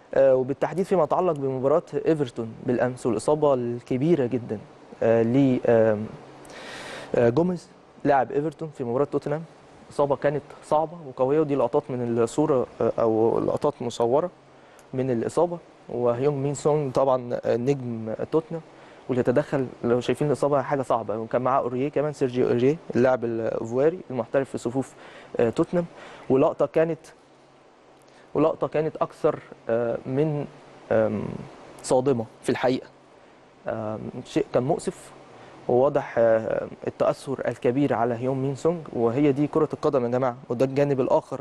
وبالتحديد فيما يتعلق بمباراه ايفرتون بالامس والاصابه الكبيره جدا ل جوميز لاعب ايفرتون في مباراه توتنهام. اصابه كانت صعبه وقويه، ودي لقطات من الصوره او لقطات مصوره من الاصابه. وهيونج مين سونج طبعا نجم توتنهام واللي تدخل، لو شايفين الاصابه حاجه صعبه، وكان معاه اوريه كمان، سيرجيو اوريه اللاعب الايفواري المحترف في صفوف توتنهام. ولقطه كانت اكثر من صادمه في الحقيقه. شيء كان مؤسف، وواضح التاثر الكبير على هيون مين سونج. وهي دي كره القدم يا جماعه، وده الجانب الاخر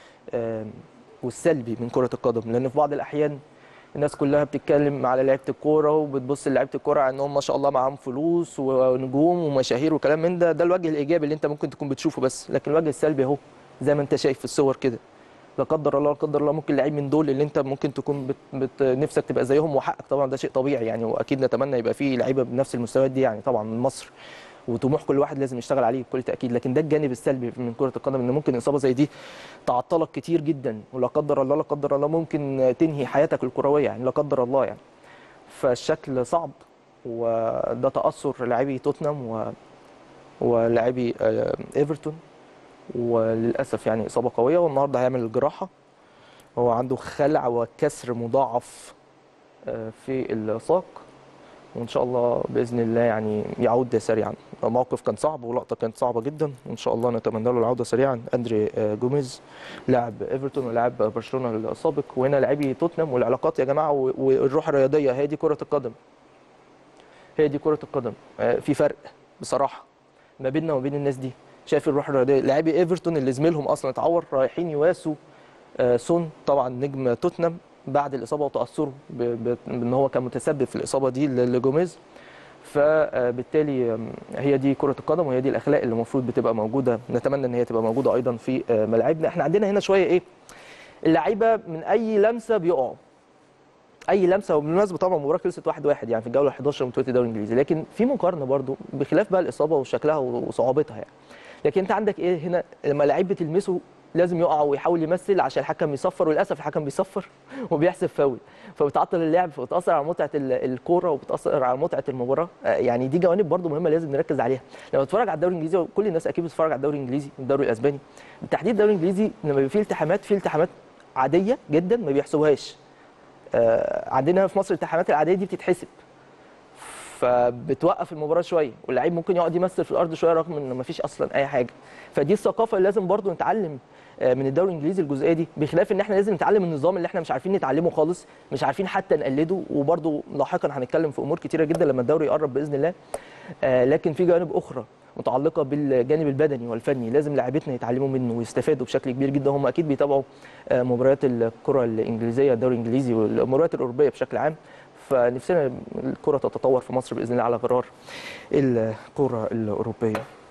والسلبي من كره القدم. لان في بعض الاحيان الناس كلها بتتكلم على لعيبه الكوره وبتبص للعيبه الكوره على انهم ما شاء الله معاهم فلوس ونجوم ومشاهير وكلام من ده الوجه الايجابي اللي انت ممكن تكون بتشوفه. بس لكن الوجه السلبي اهو زي ما انت شايف في الصور كده. لا قدر الله لا قدر الله ممكن لعيب من دول اللي انت ممكن تكون نفسك تبقى زيهم، وحقك طبعا، ده شيء طبيعي يعني. واكيد نتمنى يبقى فيه لعيبه بنفس المستويات دي يعني طبعا من مصر، وطموح كل واحد لازم يشتغل عليه بكل تاكيد. لكن ده الجانب السلبي من كره القدم، ان ممكن اصابه زي دي تعطلك كتير جدا، ولا قدر الله لا قدر الله ممكن تنهي حياتك الكرويه يعني، لا قدر الله يعني. فالشكل صعب، وده تاثر لاعبي توتنهام ولاعبي ايفرتون. وللاسف يعني اصابه قويه، والنهارده هيعمل الجراحه. هو عنده خلع وكسر مضاعف في الساق، وان شاء الله باذن الله يعني يعود سريعا. الموقف كان صعب ولقطه كانت صعبه جدا، وان شاء الله نتمنى له العوده سريعا. اندري جوميز لاعب ايفرتون ولاعب برشلونه السابق، وهنا لاعبي توتنهام. والعلاقات يا جماعه والروح الرياضيه هي دي كره القدم، هي دي كره القدم. في فرق بصراحه ما بيننا وما بين الناس دي. شايف الروح الرياضيه، لاعبي ايفرتون اللي زميلهم اصلا اتعور رايحين يواسوا سون طبعا نجم توتنهام بعد الاصابه وتاثره بان هو كان متسبب في الاصابه دي لجوميز. فبالتالي هي دي كره القدم، وهي دي الاخلاق اللي المفروض بتبقى موجوده. نتمنى ان هي تبقى موجوده ايضا في ملاعبنا. احنا عندنا هنا شويه ايه، اللعيبه من اي لمسه بيقعوا، اي لمسه. وبالمناسبه طبعا المباراه خلصت 1-1 يعني في الجوله 11 من بطوله الدوري الانجليزي، لكن في مقارنه برضو بخلاف بقى الاصابه وشكلها وصعوبتها يعني. لكن انت عندك ايه هنا، لما لعيب بتلمسه لازم يقع ويحاول يمثل عشان الحكم يصفر، وللاسف الحكم بيصفر وبيحسب فاول، فبتعطل اللعب، فبتاثر على متعه الكوره وبتاثر على متعه المباراه. يعني دي جوانب برضو مهمه لازم نركز عليها. لما تتفرج على الدوري الانجليزي، وكل الناس اكيد بتتفرج على الدوري الانجليزي والدوري الاسباني بالتحديد، الدوري الانجليزي لما بيبقى فيه التحامات، في التحامات عاديه جدا ما بيحسبوهاش. عندنا في مصر الالتحامات العاديه دي بتتحسب، فبتوقف المباراه شويه، واللعيب ممكن يقعد يمثل في الارض شويه رغم ان مفيش اصلا اي حاجه. فدي الثقافه اللي لازم برضو نتعلم من الدوري الانجليزي الجزئيه دي، بخلاف ان احنا لازم نتعلم النظام اللي احنا مش عارفين نتعلمه خالص، مش عارفين حتى نقلده. وبرضو لاحقا هنتكلم في امور كتيره جدا لما الدوري يقرب باذن الله. لكن في جوانب اخرى متعلقه بالجانب البدني والفني لازم لاعبتنا يتعلموا منه ويستفادوا بشكل كبير جدا. هم اكيد بيتابعوا مباريات الكره الانجليزيه، الدوري الانجليزي والمباريات الاوروبيه بشكل عام. فنفسنا الكره تتطور في مصر باذن الله على غرار الكره الاوروبيه.